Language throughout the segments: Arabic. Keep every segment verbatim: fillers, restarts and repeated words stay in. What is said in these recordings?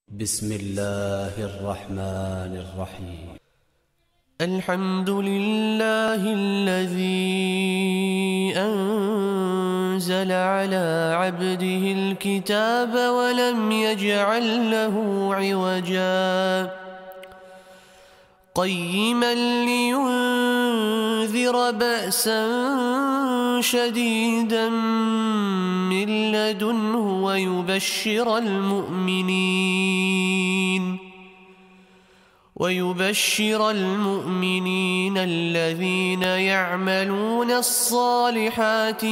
بسم الله الرحمن الرحيم. الحمد لله الذي أنزل على عبده الكتاب ولم يجعل له عوجا قيما لينذر بأسا شديدا من لدنه ويبشر المؤمنين ويبشر المؤمنين الذين يعملون الصالحات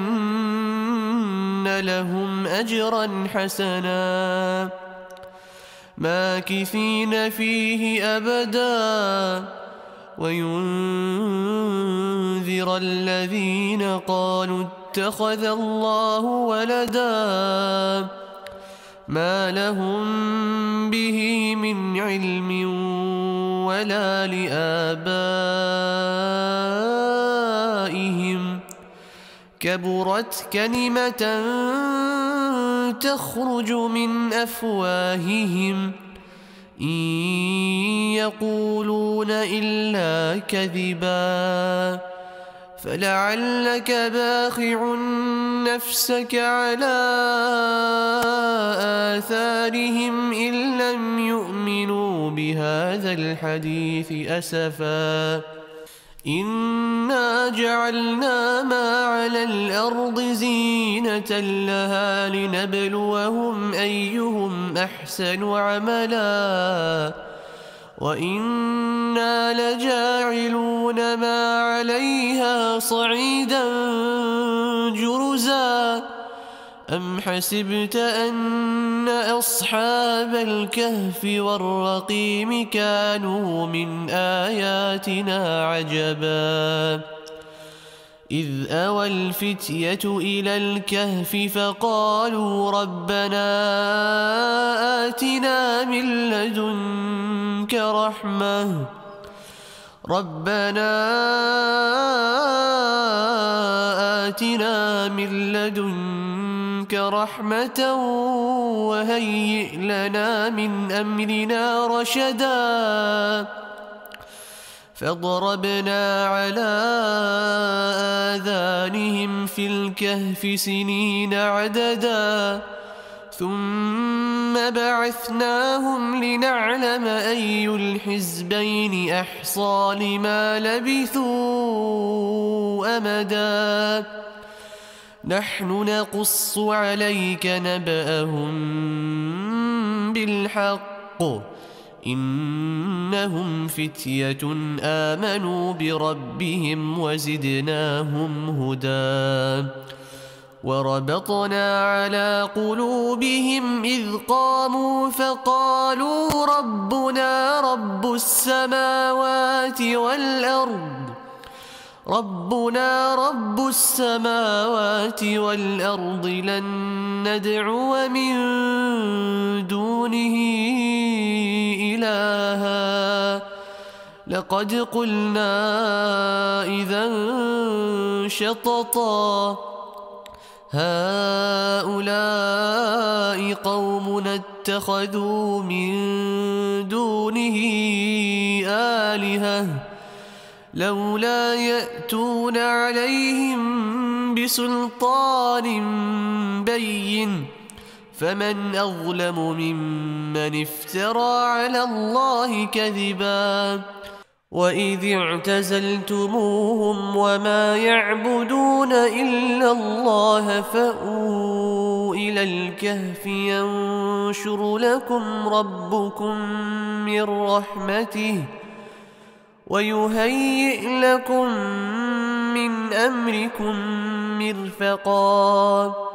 أن لهم أجرا حسنا ماكثين فيه أبدا وينذر الذين قالوا اتخذ الله ولدا ما لهم به من علم ولا لآبائهم كبرت كلمة تخرج من أفواههم إن يقولون إلا كذبا فلعلك باخع نفسك على آثارهم إن لم يؤمنوا بهذا الحديث أسفا إنا جعلنا ما على الأرض زينة لها لنبلوهم أيهم أحسن عملا وإنا لجاعلون ما عليها صعيدا جرزا أم حسبت أن أصحاب الكهف والرقيم كانوا من آياتنا عجبا إذ أوى الفتية إلى الكهف فقالوا ربنا آتنا من لدنك رحمة ربنا آتنا من لدنك رحمة وهيئ لنا من أمرنا رشدا فضربنا على آذانهم في الكهف سنين عددا ثم بعثناهم لنعلم أي الحزبين أحصى لما لبثوا أمدا نحن نقص عليك نبأهم بالحق إنهم فتية آمنوا بربهم وزدناهم هدى وربطنا على قلوبهم إذ قاموا فقالوا ربنا رب السماوات والأرض ربنا رب السماوات والأرض لن ندعو من دونه إلها لقد قلنا إذا شططا هؤلاء قومنا اتخذوا من دونه آلهة لولا يأتون عليهم بسلطان بين فمن أظلم ممن افترى على الله كذبا وإذ اعتزلتموهم وما يعبدون إلا الله فأووا إلى الكهف ينشر لكم ربكم من رحمته ويهيئ لكم من أمركم مرفقا